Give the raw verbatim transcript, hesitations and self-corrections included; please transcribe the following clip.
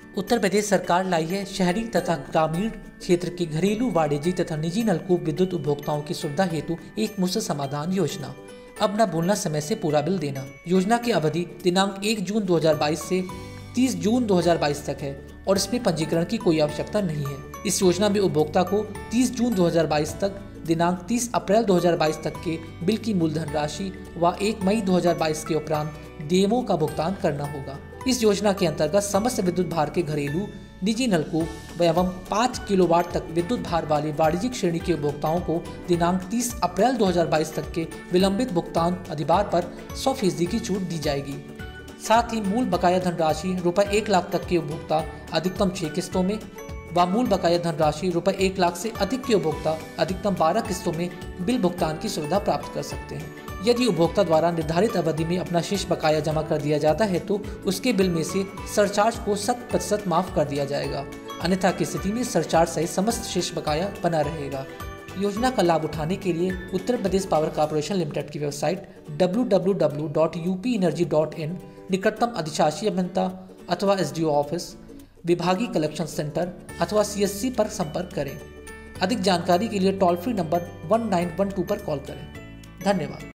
उत्तर प्रदेश सरकार लाई है शहरी तथा ग्रामीण क्षेत्र के घरेलू, वाणिज्यिक तथा निजी नलकूप विद्युत उपभोक्ताओं की सुविधा हेतु एक मुफ्त समाधान योजना। अब न भूलना समय से पूरा बिल देना। योजना की अवधि दिनांक एक जून दो हज़ार बाईस से तीस जून दो हज़ार बाईस तक है और इसमें पंजीकरण की कोई आवश्यकता नहीं है। इस योजना में उपभोक्ता को तीस जून दो हज़ार बाईस तक दिनांक तीस अप्रैल दो हज़ार बाईस तक के बिल की मूलधन राशि व एक मई दो हज़ार बाईस के उपरांत डीएमओ का भुगतान करना होगा। इस योजना के अंतर्गत समस्त विद्युत भार के घरेलू, निजी नलकूप एवं पाँच किलोवाट तक विद्युत भार वाले वाणिज्यिक श्रेणी के उपभोक्ताओं को दिनांक तीस अप्रैल दो हज़ार बाईस तक के विलंबित भुगतान अधिभार पर सौ फीसदी की छूट दी जाएगी। साथ ही मूल बकाया धनराशि रुपए एक लाख तक के उपभोक्ता अधिकतम छह किस्तों में व मूल बकाया धनराशि रुपए एक लाख से अधिक के उपभोक्ता अधिकतम बारह किस्तों में बिल भुगतान की सुविधा प्राप्त कर सकते हैं। यदि उपभोक्ता द्वारा निर्धारित अवधि में अपना शेष बकाया जमा कर दिया जाता है तो उसके बिल में से सरचार्ज को शत प्रतिशत माफ कर दिया जाएगा, अन्यथा की स्थिति में सरचार्ज सहित समस्त शेष बकाया बना रहेगा। योजना का लाभ उठाने के लिए Uttar Pradesh power corporation limited की website W W W dot U P energy dot in, निकटतम अधिशासी अभियंता अथवा एसडीओ ऑफिस, विभागीय कलेक्शन सेंटर अथवा सीएससी पर संपर्क करें। अधिक जानकारी के लिए toll free number one nine one two पर कॉल करें। धन्यवाद।